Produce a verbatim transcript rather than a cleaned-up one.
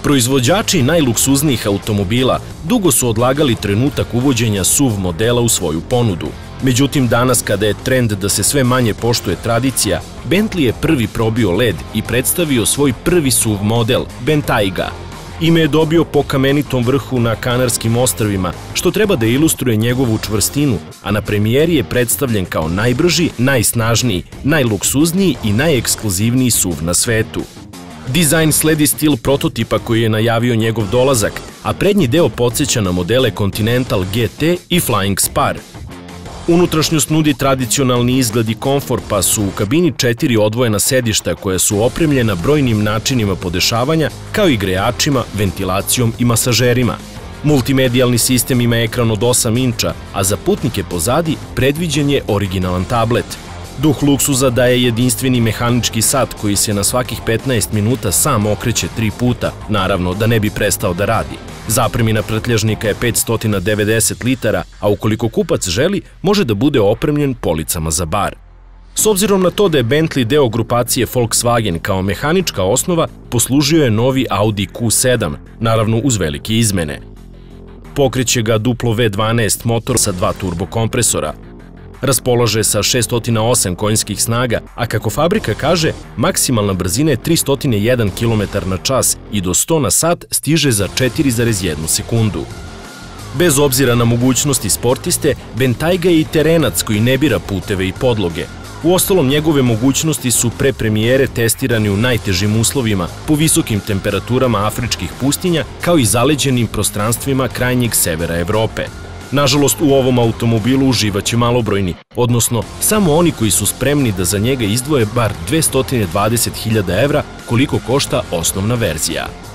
Proizvođači najluksuznijih automobila dugo su odlagali trenutak uvođenja S U V modela u svoju ponudu. Međutim, danas kada je trend da se sve manje poštuje tradicija, Bentley je prvi probio led i predstavio svoj prvi S U V model, Bentayga. Ime je dobio po kamenitom vrhu na Kanarskim ostrvima, što treba da ilustruje njegovu čvrstinu, a na premijeri je predstavljen kao najbrži, najsnažniji, najluksuzniji i najekskluzivniji S U V na svetu. Dizajn sledi stil prototipa koji je najavio njegov dolazak, a prednji deo podsjeća na modele Continental G T i Flying Spar. Unutrašnjost nudi tradicionalni izgled i komfor, pa su u kabini četiri odvojena sedišta koja su opremljena brojnim načinima podešavanja, kao i grejačima, ventilacijom i masažerima. Multimedijalni sistem ima ekran od osam inča, a za putnike pozadi predviđen je originalan tablet. Duh luksuza daje jedinstveni mehanički sat koji se na svakih petnaest minuta sam okreće tri puta, naravno da ne bi prestao da radi. Zapremina prtljažnika je petsto devedeset litara, a ukoliko kupac želi, može da bude opremljen policama za bar. S obzirom na to da je Bentley deo grupacije Volkswagen kao mehanička osnova, poslužio je novi Audi Q sedam, naravno uz velike izmene. Pokreće ga duplo V dvanaest motor sa dva turbokompresora. Raspolaže sa šesto osam konjskih snaga, a kako fabrika kaže, maksimalna brzina je tristo jedan kilometar na čas i do sto na sat stiže za četiri zarez jednu sekundu. Bez obzira na mogućnosti sportiste, Bentayga je i terenac koji ne bira puteve i podloge. Uostalom, njegove mogućnosti su pre premijere testirani u najtežim uslovima, po visokim temperaturama afričkih pustinja, kao i zaleđenim prostranstvima krajnjeg severa Evrope. Nažalost, u ovom automobilu uživaće malobrojni, odnosno samo oni koji su spremni da za njega izdvoje bar dvesta dvadeset hiljada evra koliko košta osnovna verzija.